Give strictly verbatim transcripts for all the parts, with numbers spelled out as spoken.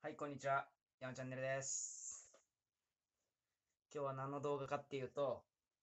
はい、こんにちは。山チャンネルです。今日は何の動画かっていうと、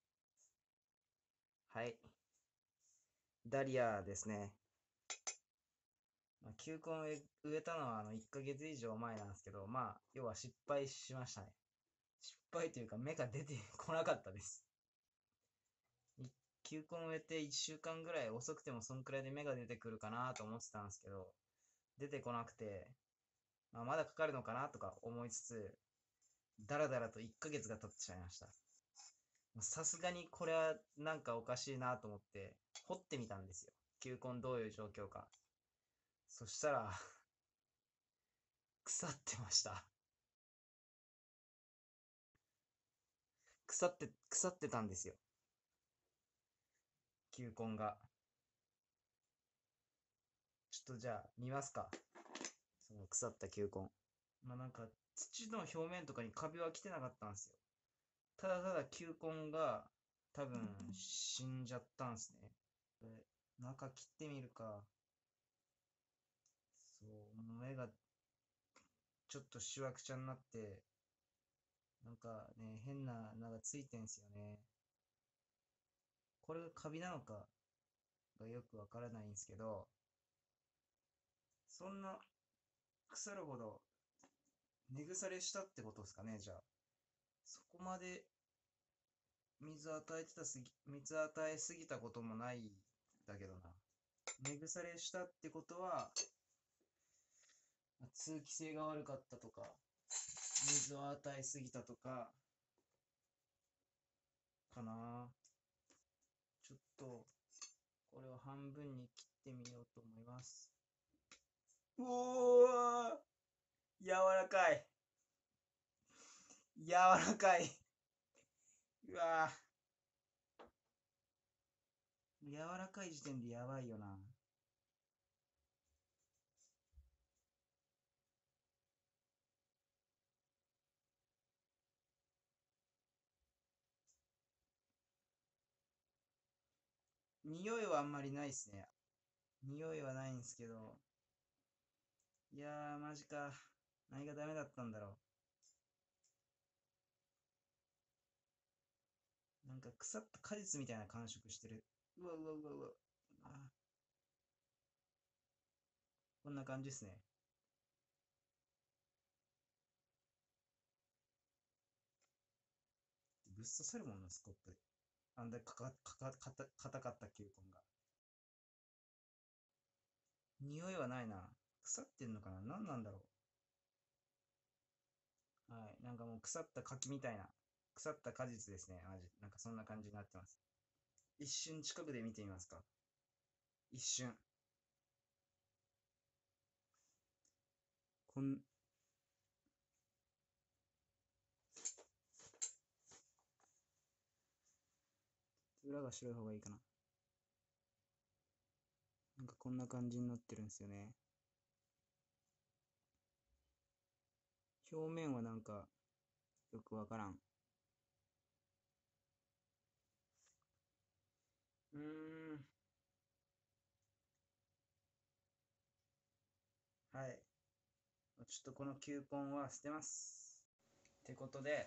はい、ダリアですね。まあ、球根を植え植えたのはあのいっかげつ以上前なんですけど、まあ、要は失敗しましたね。失敗というか芽が出てこなかったです。い球根を植えていっしゅうかんぐらい遅くてもそんくらいで芽が出てくるかなと思ってたんですけど、出てこなくて、まあ、まだかかるのかなとか思いつつ、だらだらといっかげつが経ってしまいました。さすがにこれはなんかおかしいなと思って掘ってみたんですよ。球根どういう状況か。そしたら腐ってました。腐って、腐ってたんですよ。球根が。ちょっとじゃあ見ますか。その腐った球根。まあなんか土の表面とかにカビは来てなかったんですよ。ただただ球根が多分死んじゃったんですね。これ中切ってみるか。そう、芽がちょっとしわくちゃになって、なんかね、変な名がついてんすよね。これがカビなのかがよくわからないんですけど、そんな腐るほど根腐れしたってことですかね、じゃあ。そこまで水与えてたすぎ、水与えすぎたこともないんだけどな。根腐れしたってことは、通気性が悪かったとか、水を与えすぎたとか、かな。ちょっと、これを半分に切ってみようと思います。うおー、柔らかい。柔らかい。うわぁ。柔らかい時点でやばいよな。匂いはあんまりないっすね。匂いはないんですけど。いやー、マジか。何がダメだったんだろう。なんか腐った果実みたいな感触してる。うわうわうわうわ。あー、こんな感じっすね。ぶっ刺さるもんな、スコップで。あんだけかか、かか、かた、硬かった球根が。匂いはないな。腐ってんのかな、何なんだろう。はい。なんかもう腐った柿みたいな。腐った果実ですね。マジ。なんかそんな感じになってます。一瞬近くで見てみますか。一瞬。こん、裏が白い方がいいかな。なんかこんな感じになってるんですよね。表面はなんかよくわからん。うーん。はい。ちょっとこの球根は捨てます。ってことで、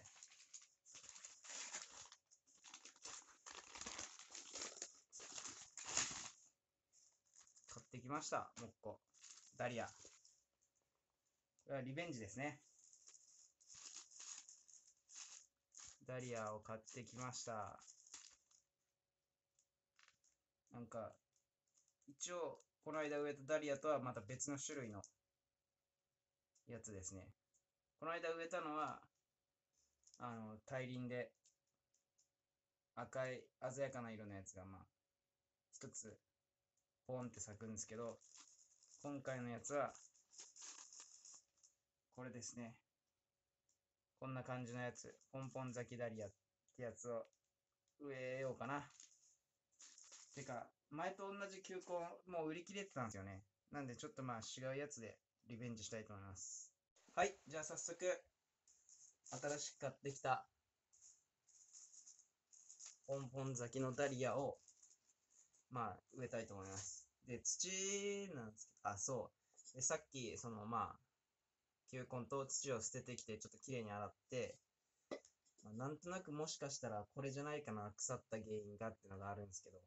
買ってきました。もっこ。ダリア。これはリベンジですね。ダリアを買ってきました。なんか、一応、この間植えたダリアとはまた別の種類のやつですね。この間植えたのは、あの、大輪で赤い鮮やかな色のやつが、まあ、一つ、ポンって咲くんですけど、今回のやつは、これですね。こんな感じのやつ、ポンポン咲きダリアってやつを植えようかな。てか、前と同じ球根、もう売り切れてたんですよね。なんでちょっとまあ違うやつでリベンジしたいと思います。はい、じゃあ早速、新しく買ってきたポンポン咲きのダリアを、まあ植えたいと思います。で、土なんですけど、あ、そう。で、さっき、そのまあ、 球根と土を捨ててきて、ちょっときれいに洗って、まあ、なんとなくもしかしたらこれじゃないかな、腐った原因がっていうのがあるんですけど、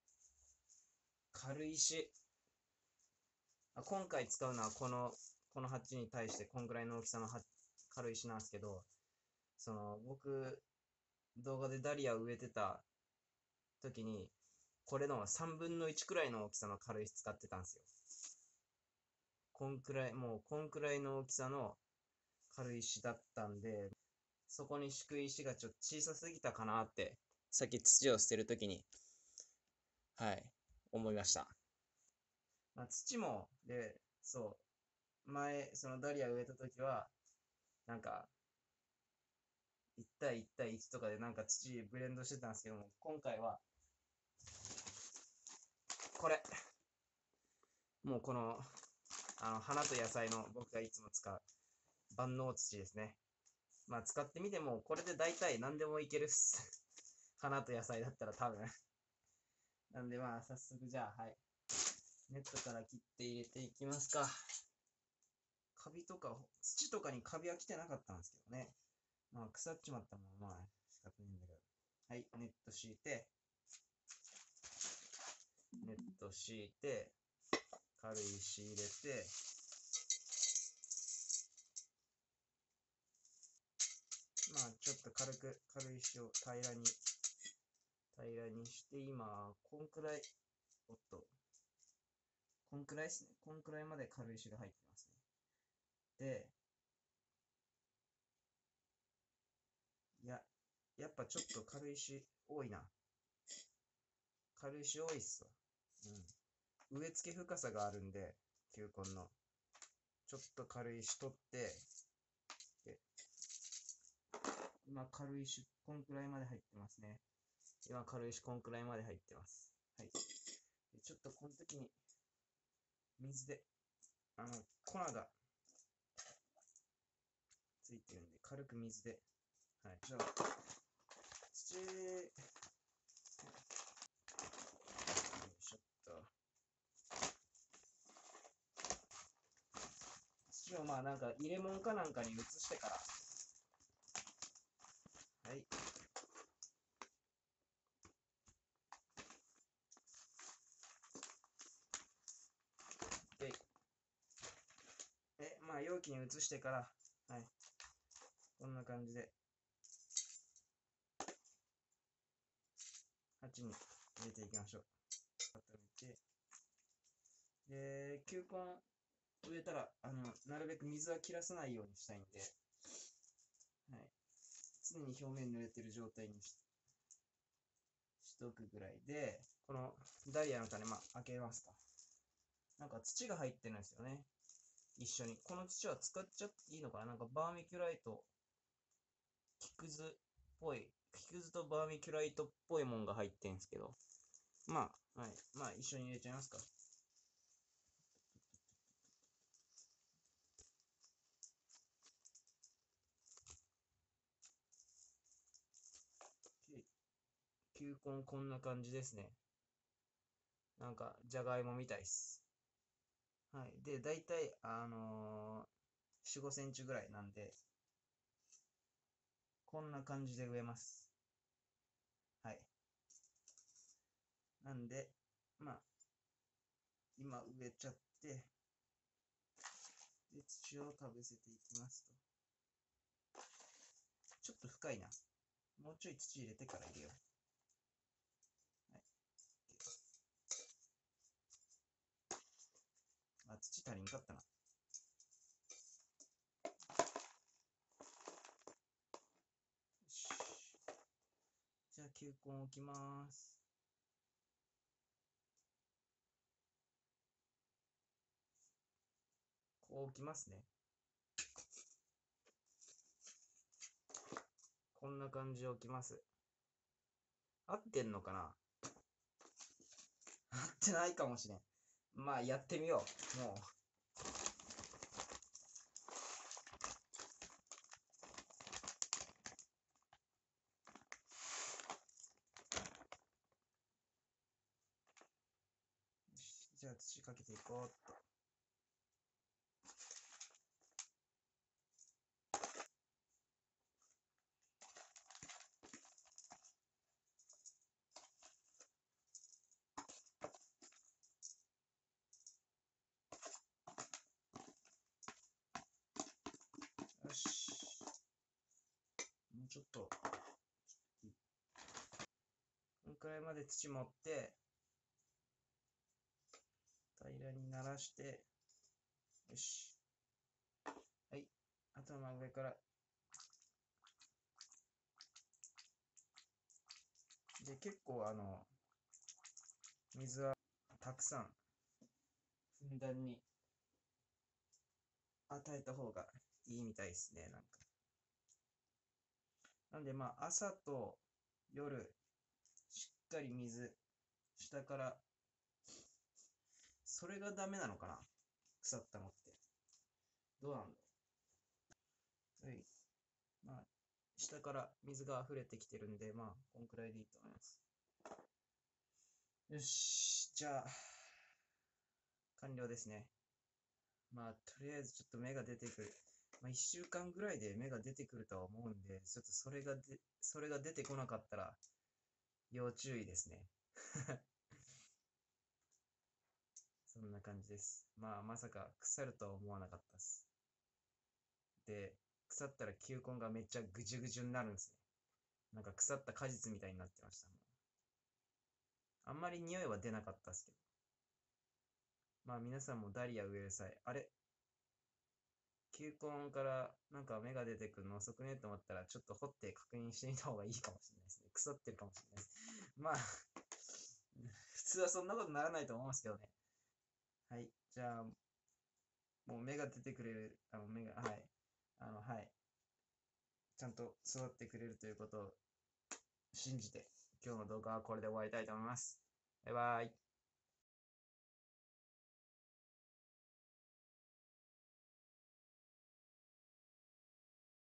軽石。あ今回使うのはこの、この鉢に対してこんぐらいの大きさのは軽石なんですけど、その、僕、動画でダリアを植えてた時に、これのさんぶんのいちくらいの大きさの軽石使ってたんですよ。こんくらい、もうこんくらいの大きさの軽石だったんで、そこに敷く石がちょっと小さすぎたかなって、さっき土を捨てるときに、はい、思いました。まあ、土も、で、そう、前、そのダリア植えたときは、なんか、いち対いち対いちとかでなんか土ブレンドしてたんですけども、今回は、これ、もうこの、あの、花と野菜の僕がいつも使う万能土ですね。まあ、使ってみても、これで大体何でもいけるっす。花と野菜だったら多分。なんでまあ、早速じゃあ、はい。ネットから切って入れていきますか。カビとか、土とかにカビは来てなかったんですけどね。まあ、腐っちまったもん、まあ、仕方ないんだけど。はい、ネット敷いて、ネット敷いて、軽石入れて、まあ、ちょっと軽く、軽石を平らに、平らにして、今、こんくらい、おっと、こんくらいですね。こんくらいまで軽石が入ってますね。で、いや、やっぱちょっと軽石多いな。軽石多いっすわ。うん。植え付け深さがあるんで、球根の。ちょっと軽石取って、で、今軽石こんくらいまで入ってますね。今軽石こんくらいまで入ってます。はい。でちょっとこの時に、水で、あの、粉がついてるんで、軽く水で、はい。じゃあ、土、よいしょっと。土をまあなんか入れ物かなんかに移してから、はい。で、え、まあ容器に移してから、はい。こんな感じで、鉢に入れていきましょう。固めて、で、球根植えたら、あの、なるべく水は切らさないようにしたいんで、はい。常に表面濡れてる状態にししとくぐらいで、このダリアの種、まあ、開けますか。なんか土が入ってるんですよね。一緒に。この土は使っちゃっていいのかな。なんかバーミキュライト、木くずっぽい、木くずとバーミキュライトっぽいもんが入ってんすけど。まあ、はい。まあ、一緒に入れちゃいますか。球根こんな感じですね。なんか、じゃがいもみたいっす。はい。で、だいたい、あのー、よん、ごセンチぐらいなんで、こんな感じで植えます。はい。なんで、まあ、今植えちゃって、で、土をかぶせていきますと。ちょっと深いな。もうちょい土入れてから入れよう。はい。あ、土足りんかったな。よし。じゃあ、球根置きます。こう置きますね。こんな感じで置きます。合ってんのかな。合ってないかもしれん。まあ、やってみよう。もう。じゃあ土かけていこうっと。 くらいまで土持って、平らにならして、よし。はい。あとはまあ上から。で、結構あの、水はたくさん、ふんだんに与えた方がいいみたいですね、なんか。なんでまあ朝と夜、しっかり水、下から、それがダメなのかな、腐ったのって。どうなんだろう。はい。まあ、下から水が溢れてきてるんで、まあ、こんくらいでいいと思います。よし、じゃあ、完了ですね。まあ、とりあえずちょっと芽が出てくる。まあ、いっしゅうかんぐらいで芽が出てくるとは思うんで、ちょっとそれがで、それが出てこなかったら、要注意ですね。そんな感じです。まあ、まさか腐るとは思わなかったです。で、腐ったら球根がめっちゃぐじゅぐじゅになるんですね。なんか腐った果実みたいになってました。あんまり匂いは出なかったですけど。まあ皆さんもダリア植える際、あれ球根からなんか芽が出てくるの遅くねと思ったら、ちょっと掘って確認してみた方がいいかもしれないですね。腐ってるかもしれないです。まあ、普通はそんなことならないと思うんですけどね。はい。じゃあ、もう芽が出てくれる、あの芽が、はい。あの、はい。ちゃんと育ってくれるということを信じて、今日の動画はこれで終わりたいと思います。バイバイ。